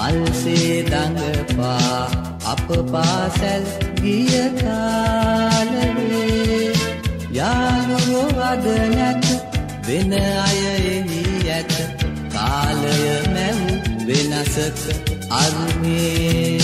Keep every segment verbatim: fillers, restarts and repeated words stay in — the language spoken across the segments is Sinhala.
මල්සේ දඟපා අප පාසැල් ගිය කාලේ යාළුවෝ අද නැත වෙන අය එහි ඇත කාලය මැව් වෙනසක අරුමේ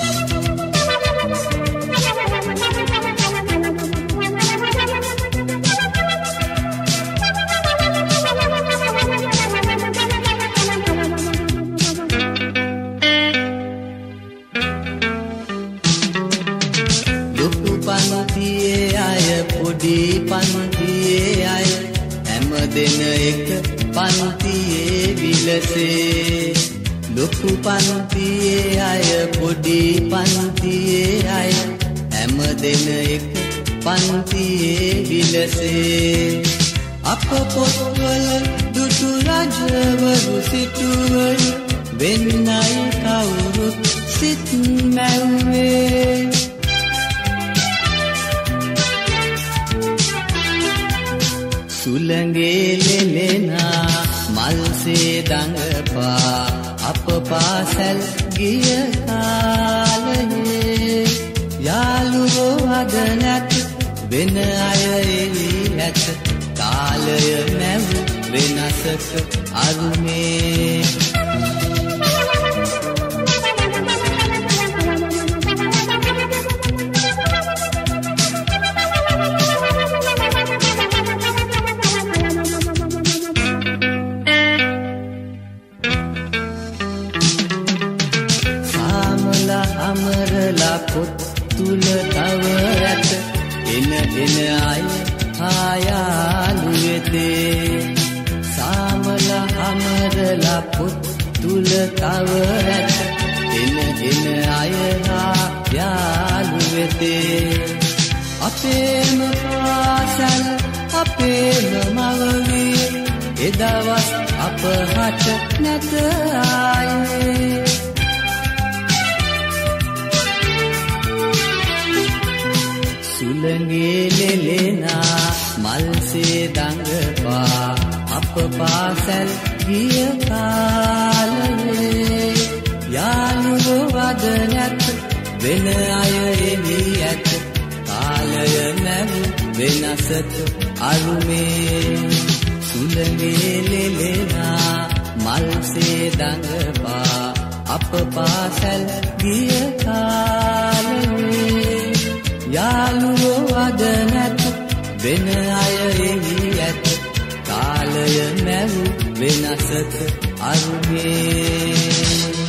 පන්තියේ අය පොඩි පන්තියේ අය හැම දෙන එක පන්තියේ විලසේ ලොකු පන්තියේ අය පොඩි පන්තියේ අය හැම දෙන එක පන්තියේ විලසේ අප පොත්වල දුටු රජවරු සිටුවරු වෙන්නයි කවුරුත් සිත් මැව්වේ සුළඟේ ලෙලෙනා මල්සේ දඟපා අප පාසැල් ගිය කාලේ යාළුවෝ අද නැත වෙන අය එහි ඇත කාලය මැව් වෙනසක අරුමේ අමරලා පොත් තුල තව ඇත එන එන අය ආයාලු වෙතේ සාමලා අමරලා පොත් තුල තව ඇත එන එන අය ආයාලු වෙතේ අපේම පාසල් අපේම මවගේ එදවස් අප හට නැත ආයේ සුළඟේ ලෙලෙනා මල්සේ දඟපා අප පාසැල් ගිය කාලේ යාළුවෝ අද නැත වෙන අය එහි ඇත කාලය නැව් වෙනසක අරුමේ සුළඟේ ලෙලෙනා මල්සේ දඟපා අප පාසැල් ගිය කාලේ යාළුවෝ අද නැත වෙන අය එහි ඇත කාලය මැව් වෙනසක අරුමේ